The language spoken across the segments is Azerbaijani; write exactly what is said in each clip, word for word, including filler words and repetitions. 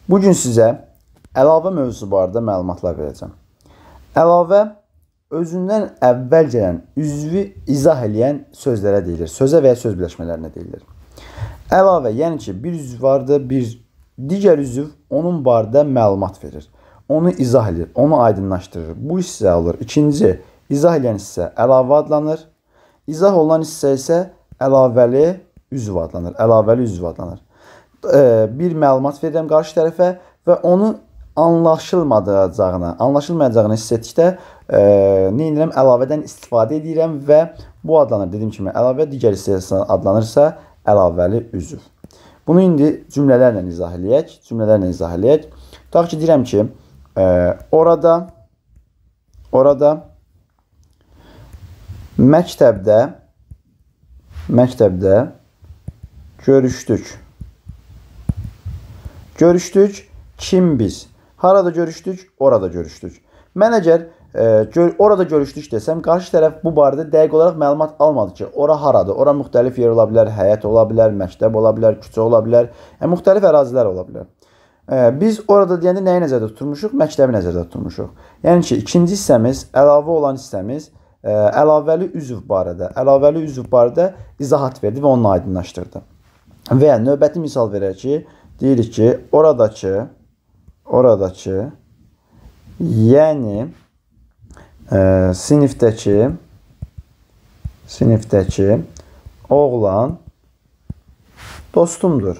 Bugün sizə əlavə mövzusu barədə məlumatlar verəcəm. Əlavə özündən əvvəl gələn üzvü izah edən sözlərə deyilir. Sözə və ya söz birləşmələrinə deyilir. Əlavə, yəni ki, bir üzv vardır, bir digər üzv onun barədə məlumat verir. Onu izah edir, onu aydınlaşdırır. Bu hissə olur. İkinci, izah edən hissə əlavə adlanır. İzah olunan hissə isə əlavəli üzv adlanır. Əlavəli üzv adlanır. Bir məlumat verirəm qarşı tərəfə və onu anlaşılmayacağını, anlaşılmayacağını hiss etdikdə e, nə edirəm? Əlavədən istifadə edirəm və bu adlanır. Dediyim kimi, əlavə digər hissəyə adlanırsa əlavəli üzv. Bunu indi cümlələrlə izah eləyək. Cümlələrlə izah eləyək. Tutaq ki, deyirəm ki, e, orada orada məktəbdə məktəbdə görüşdük. Görüşdük. Kim biz? Harada görüşdük? Orada görüşdük. Mən əgər e, gör, orada görüşdük desəm, qarşı tərəf bu barədə dəqiq olaraq məlumat almadı ki, ora haradır? Ora müxtəlif yer ola bilər, həyət ola bilər, məktəb ola bilər, küçə ola bilər, yəni müxtəlif ərazilər ola bilər. E, biz orada deyəndə nəyi nəzərdə tutmuşuq? Məktəbi nəzərdə tutmuşuq. Yəni ki, ikinci hissəmiz, əlavə olan hissəmiz e, əlavəli üzv barədə, əlavəli üzv barədə izahat verdi və onu aydınlaşdırdı. Və növbəti misal verək ki, deyirik ki, oradakı oradakı yəni e, sinifdəki sinifdəki oğlan dostumdur.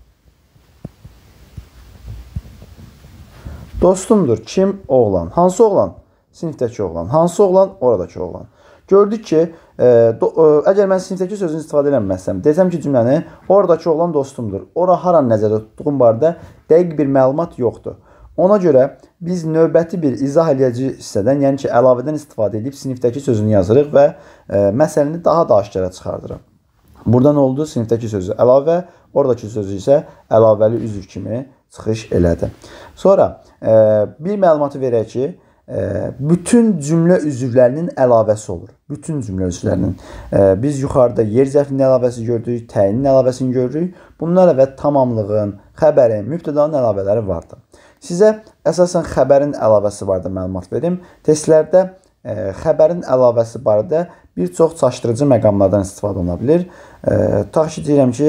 Dostumdur. Kim? Oğlan. Hansı oğlan? Sinifdəki oğlan. Hansı oğlan? Oradakı oğlan. Gördük ki, e, do, e, əgər mən sinifdəki sözünü istifadə eləməzsəm, desəm ki, cümləni oradakı oğlan dostumdur. Ora haranı nəzərdə tutduğum barədə dəqiq bir məlumat yoxdur. Ona görə biz növbəti bir izah edici hissədən, yəni ki, əlavədən istifadə edib sinifdəki sözünü yazırıq və e, məsələni daha da aşkara çıxardırıq. Burada nə oldu? Sinifdəki sözü əlavə, oradakı sözü isə əlavəli üzv kimi çıxış elədi. Sonra e, bir məlumatı verək ki, bütün cümlə üzvlərinin əlavəsi olur. Bütün cümlə üzvlərinin. Biz yuxarıda yer zərfinin əlavəsi gördük, təyinin əlavəsini görürük. Bunlar və tamamlığın, xəbərin, mübtədanın əlavələri vardır. Sizə əsasən xəbərin əlavəsi barədə məlumat verim. Testlərdə xəbərin əlavəsi barədə bir çox çaşdırıcı məqamlardan istifadə oluna bilir. Tutaq ki, deyirəm ki,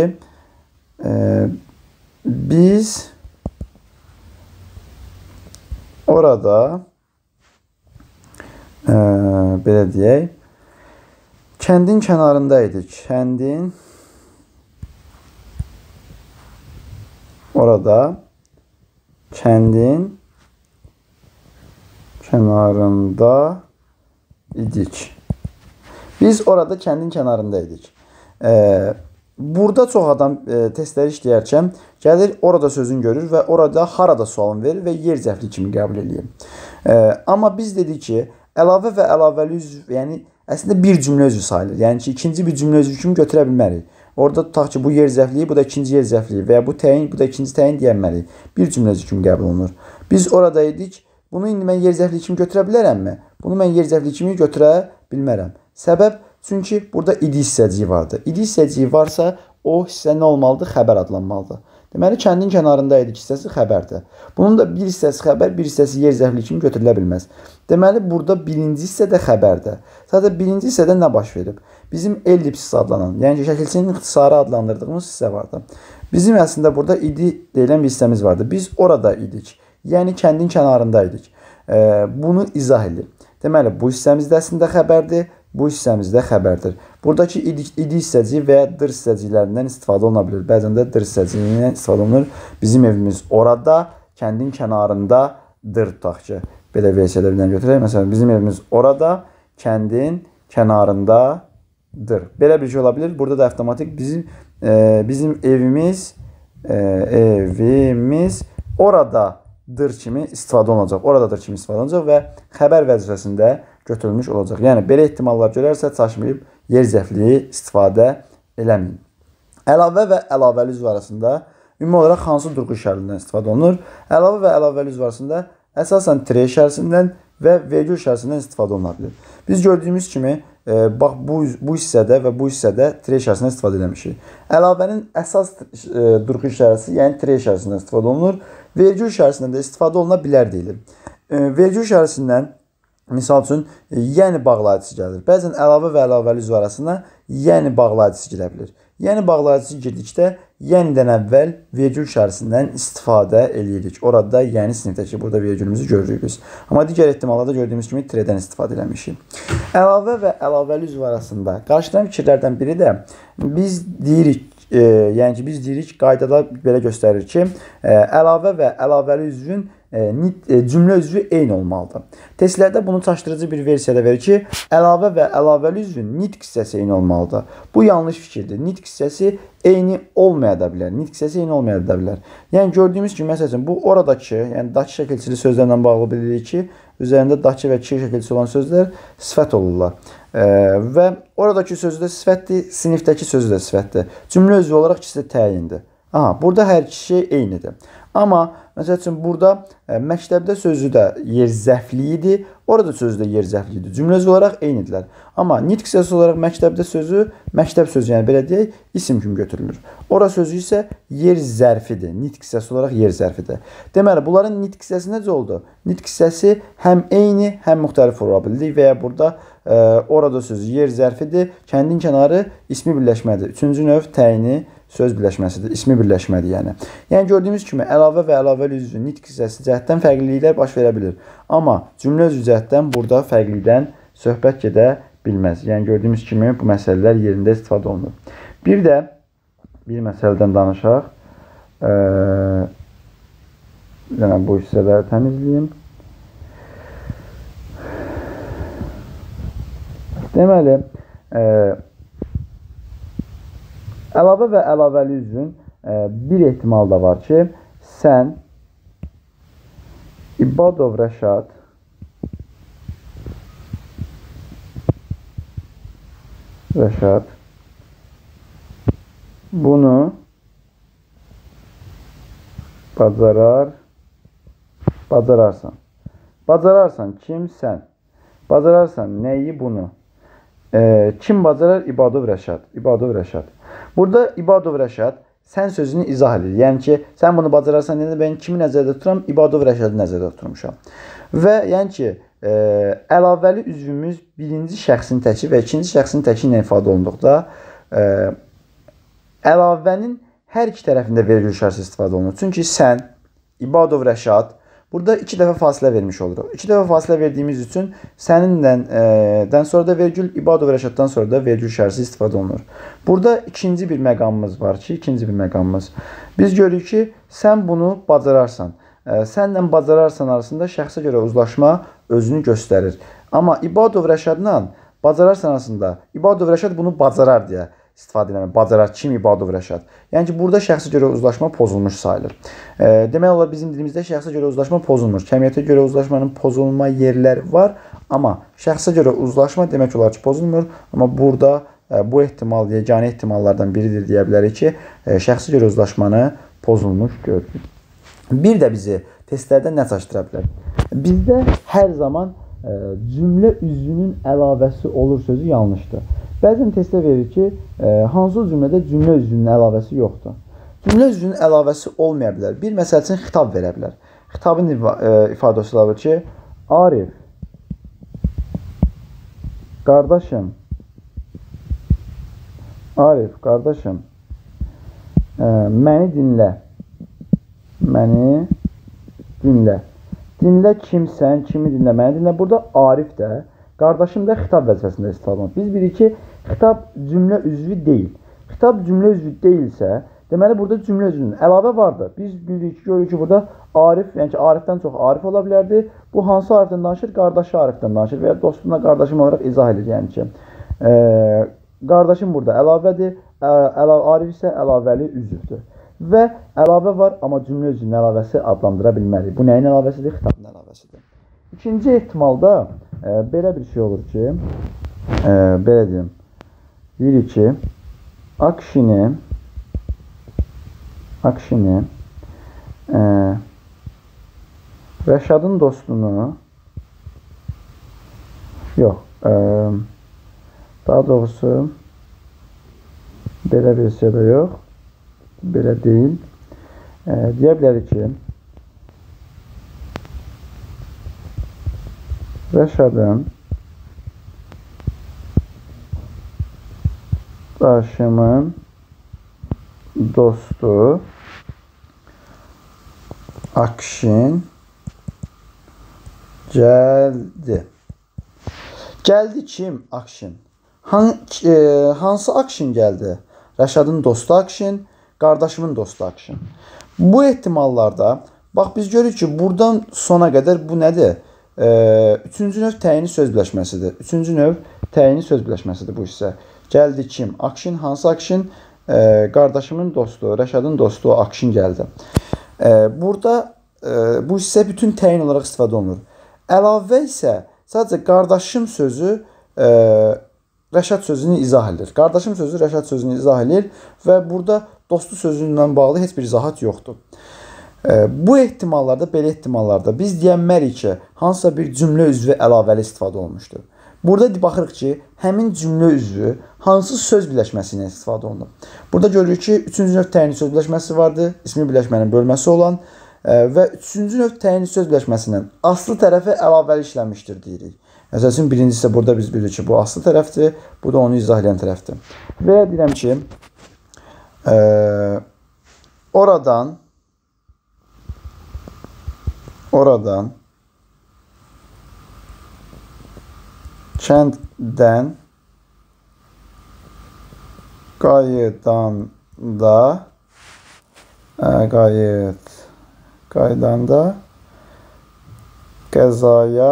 biz orada Ee, belə deyək, kəndin kənarındaydık. Kəndin orada kəndin kənarında idik. Biz orada kəndin kənarındaydık. Ee, burada çox adam e, testləri işləyərkən gəlir, orada sözünü görür və orada harada sualını verir və yer zərfli kimi qəbul edir. Ee, amma biz dedik ki, əlavə və əlavəli üzv, yəni əslində bir cümlə üzvü sayılır. Yəni ki, ikinci bir cümlə üzvü kimi götürə bilmərik. Orada tutaq ki, bu yer zərfliyi, bu da ikinci yer zərfliyi və ya bu təyin, bu da ikinci təyin deyənməliyik. Bir cümlə üzvü kimi qəbul olunur. Biz orada idik. Bunu indi mən yer zərfliyi kimi götürə bilərəmmi? Bunu mən yer zərfliyi kimi götürə bilmərəm. Səbəb, çünki burada idi hissəciyi vardır. İdi hissəciyi varsa, o hissə nə olmalıdır? Xəbər adlanmalıdır. Deməli, kəndin kənarındaydık hissəsi xəbərdir. Bunun da bir hissəsi xəbər, bir hissəsi yer zərfli kimi götürülə bilməz. Deməli, burada birinci hissə də xəbərdir. Sadəcə birinci hissədə nə baş verib? Bizim ellipsis adlanan, yəni ki, şəkilçinin ixtisarı adlandırdığımız hissə vardı. Bizim əslində burada idi deyilən bir hissəmiz vardı. Biz orada idik. Yəni, kəndin kənarındaydık. E, bunu izah edir. Deməli, bu hissəmiz də əslində xəbərdir. Bu hissəmiz də xəbərdir. Buradakı idi, idi hissəci və ya dır hissəciklərindən istifadə oluna bilir. Bəzən də dır hissəciliyindən istifadə olunur. Bizim evimiz orada, kəndin kənarındadır tutaq ki. Belə versiyalarından götürək. Məsələn, bizim evimiz orada, kəndin kənarındadır. Belə bir şey ola bilir. Burada da avtomatik bizim e, bizim evimiz e, evimiz oradadır kimi istifadə olunacaq. Oradadır kimi istifadə olunacaq və xəbər vəzifəsində götürülmüş olacaq. Yəni, belə ehtimallar görərsə, çaşmayıb yer zərfliyi istifadə eləməyin. Əlavə və əlavəli üzv arasında ümumi olaraq hansı durğu işarəsindən istifadə olunur? Əlavə və əlavəli üzv arasında əsasən tire işarəsindən və vergül işarəsindən istifadə oluna bilir. Biz gördüyümüz kimi e, bax bu bu hissədə və bu hissədə tire işarəsindən istifadə etmişik. Əlavənin əsas e, durğu işarəsi, yəni tire işarəsindən istifadə olunur. Vergül işarəsindən də istifadə oluna bilər deyilir. E, vergül işarəsindən misal üçün e, yəni bağlayıcısı gəlir. Bəzən əlavə və əlavəli üzv arasına yəni bağlayıcısı girə bilir. Yəni bağlayıcısı girdikdə yenidən əvvəl vergül işarəsindən istifadə eləyirik. Orada yəni sinifdəki burada vergülümüzü görürük biz. Amma digər ehtimallarda gördüyümüz kimi tirədən istifadə eləmişik. Əlavə və əlavəli üzv arasında qarşılanan fikirlərdən biri də biz deyirik, e, yəni ki biz deyirik qaydada belə göstərir ki, e, əlavə və əlavəli üzvün e, e, cümlə üzvü eyni olmalıdır. Testlərdə bunu çaşdırıcı bir versiyada verir ki, əlavə və əlavəli üzvün nitq hissəsi eyni olmalıdır. Bu yanlış fikirdir. Nitq hissəsi eyni olmaya da bilər. Nitq hissəsi eyni olmaya da bilər. Yəni gördüyümüz kimi məsələn bu oradakı, yəni dakı şəkilçili sözlərlə bağlı bilirik ki, üzərində dakı və ki şəkilçisi olan sözlər sifət olurlar. E, və oradakı sözü də sifətdir, sinifdəki sözü də sifətdir. Cümlə üzvü olaraq ikisi də təyindir. Aha, burada hər iki şey eynidir. Amma məsəl üçün burada e, məktəbdə sözü də yer zərfli idi, orada sözü də yer zərfli idi. Cümlə üzvü olaraq eynidirlər. Amma nitq hissəsi olaraq məktəbdə sözü, məktəb sözü yəni belə deyək, isim kimi götürülür. Ora sözü isə yer zərfidir. Nitq hissəsi olaraq yer zərfidir. Deməli, bunların nitq hissəsi necə oldu? Nitq hissəsi həm eyni, həm müxtəlif ola bildik və ya burada e, orada sözü yer zərfidir, kəndin kənarı ismi birləşmədir. Üçüncü növ təyini söz birləşməsidir, ismi birləşmədir yəni. Yəni gördüyümüz kimi əlavə və əlavəli üzvün nitq hissəsi cəhətdən fərqliliklər baş verə bilir. Amma cümlə üzvü cəhətdən burada fərqlilikdən söhbət gedə bilməz. Yəni gördüyümüz kimi bu məsələlər yerində istifadə olunur. Bir də bir məsələdən danışaq. Ee, yəni bu hissələri təmizləyim. Deməli, e, əlavə və əlavəli üzvün e, bir ehtimal da var ki, sən İbadov Rəşad Rəşad bunu bacarar bacararsan. Bacararsan kim? Sən. Bacararsan nəyi? Bunu. E, kim bacarar? İbadov Rəşad. İbadov Rəşad. Burada İbadov Rəşad sən sözünü izah edir. Yəni ki, sən bunu bacararsan deyəndə mən kimi nəzərdə tuturam? İbadov Rəşadı nəzərdə tuturmuşam. Və yəni ki, e, əlavəli üzvümüz birinci şəxsin təki və ikinci şəxsin təki ilə ifadə olunduqda e, əlavənin hər iki tərəfində vergül işarəsi istifadə olunur. Çünki sən, İbadov Rəşad, burada iki dəfə fasilə vermiş oluruq. İki dəfə fasilə verdiyimiz üçün səninlə e, dən sonra da vergül, İbadov Rəşaddan sonra da vergül işarəsi istifadə olunur. Burada ikinci bir məqamımız var ki, ikinci bir məqamımız. Biz görürük ki, sən bunu bacararsan. E, sənlə bacararsan arasında şəxsə görə uzlaşma özünü göstərir. Amma İbadov Rəşadla bacararsan arasında, İbadov Rəşad bunu bacarar deyə istifadə eləmək. Bacarar kim? İbadov Rəşad. Yəni ki, burada şəxsə görə uzlaşma pozulmuş sayılır. E, demək olar bizim dilimizdə şəxsə görə uzlaşma pozulmur. Kəmiyyətə görə uzlaşmanın pozulma yerləri var, amma şəxsə görə uzlaşma demək olar ki, pozulmur. Amma burada e, bu ehtimal, yeganə ehtimallardan biridir deyə bilərik ki, e, şəxsə görə uzlaşmanı pozulmuş görürük. Bir də bizi testlərdə nə çaşdıra bilər? Bizdə hər zaman e, cümlə üzvünün əlavəsi olur sözü yanlışdır. Bəzən testdə verir ki, e, hansı cümlədə cümlə üzvünün əlavəsi yoxdur. Cümlə üzvünün əlavəsi olmaya bilər. Bir məsəl üçün xitab verə bilər. Xitabın e, ifadəsi var ki, Arif, qardaşım, Arif, qardaşım, e, məni dinlə, məni dinlə. Dinlə kimsən, kimi dinlə, məni dinlə. Burada Arif də, qardaşım da xitab vəzifəsində istifadə olunur. Biz bilirik ki, xitab cümlə üzvü deyil. Xitab cümlə üzvü deyilsə, deməli burada cümlə üzvünün əlavə vardır. Biz bilirik ki, görürük ki, burada Arif, yəni ki, Arifdən çox Arif ola bilərdi. Bu hansı Arifdən danışır? Qardaşı Arifdən danışır və ya dostuna qardaşım olaraq izah edir. Yəni ki, e, qardaşım burada əlavədir, əla, Arif isə əlavəli üzvdür. Və əlavə var, amma cümlə üzvünün əlavəsi adlandıra bilmərik. Bu nəyin əlavəsidir? Xitabın əlavəsidir. İkinci ehtimalda e, belə bir şey olur ki, e, belə deyim, deyirik ki, Akşini, Akşini e, Rəşadın dostunu, yox, e, Daha doğrusu belə versiyada yox. Belə deyil. E, deyə bilərik ki, Rəşadın qardaşımın dostu Akşin gəldi. Gəldi kim? Akşin. Han, e, hansı Akşin gəldi? Rəşadın dostu Akşin, qardaşımın dostu Akşin. Bu ehtimallarda, bax biz görürük ki, buradan sona qədər bu nədir? E, üçüncü növ təyini söz birləşməsidir. Üçüncü növ təyini söz birləşməsidir bu hissə. Gəldi kim? Akşin. Hansı Akşin? E, qardaşımın dostu, Rəşadın dostu Akşin gəldi. E, burada e, bu hissə bütün təyin olaraq istifadə olunur. Əlavə isə sadəcə qardaşım sözü e, Rəşad sözünü izah edir. Qardaşım sözü Rəşad sözünü izah edir və burada dostu sözündən bağlı heç bir izahat yoxdur. E, bu ehtimallarda, belə ehtimallarda biz deyənmərik ki, hansısa bir cümlə üzvü əlavəli istifadə olunmuşdur. Burada baxırıq ki, həmin cümlə üzvü hansı söz birləşməsindən istifadə olunur. Burada görürük ki, üçüncü növ təyini söz birləşməsi vardır, ismi birləşmənin bölməsi olan e, və üçüncü növ təyini söz birləşməsindən aslı tərəfə əlavəli işlənmişdir deyirik. Məsələn, birincisi burada biz bilirik ki, bu aslı tərəfdir, bu da onu izah edən tərəfdir. Və deyirəm ki, e, oradan oradan kənddən qayıdanda qayıd qaydanda qəzaya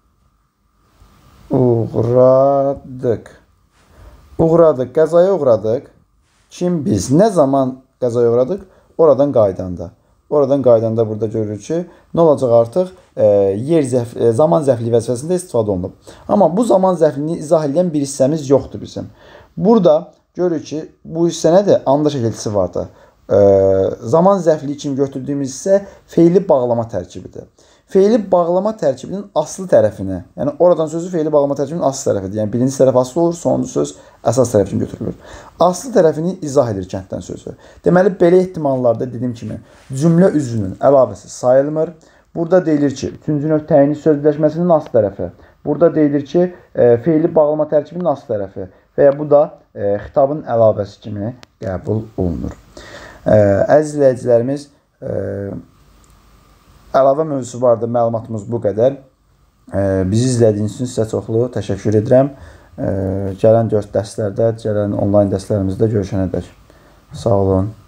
uğradıq. Uğradıq, qəzaya uğradıq. Kim biz? Nə zaman qəzaya uğradıq? Oradan qaydanda. Oradan qaydanda burada görürük ki, nə olacaq artıq? E, yer zəf e, zaman zəfliyi vəzifəsində istifadə olunub. Amma bu zaman zəfliyini izah edən bir hissəmiz yoxdur bizim. Burada görürük ki, bu hissə nədir? Anda şəkilçisi vardır. E, zaman zəfliyi kimi götürdüyümüz hissə feili bağlama tərkibidir. Feili bağlama tərkibinin aslı tərəfini, yəni oradan sözü feili bağlama tərkibinin aslı tərəfidir. Yəni birinci tərəf aslı olur, sonuncu söz əsas tərəf kimi götürülür. Aslı tərəfini izah edir kənddən sözü. Deməli, belə ehtimallarda dediyim kimi cümlə üzvünün əlavəsi sayılmır. Burada deyilir ki, üçüncü növ təyini söz birləşməsinin aslı tərəfi. Burada deyilir ki, e, feili bağlama tərkibinin aslı tərəfi və ya bu da e, xitabın əlavəsi kimi qəbul olunur. E, əziz izləyicilərimiz, e, əlavə mövzusu vardı, məlumatımız bu qədər. E, bizi izlədiyiniz üçün sizə çoxlu təşəkkür edirəm. E, gələn dörd dərslərdə, gələn onlayn dərslərimizdə görüşənədək. Sağ olun.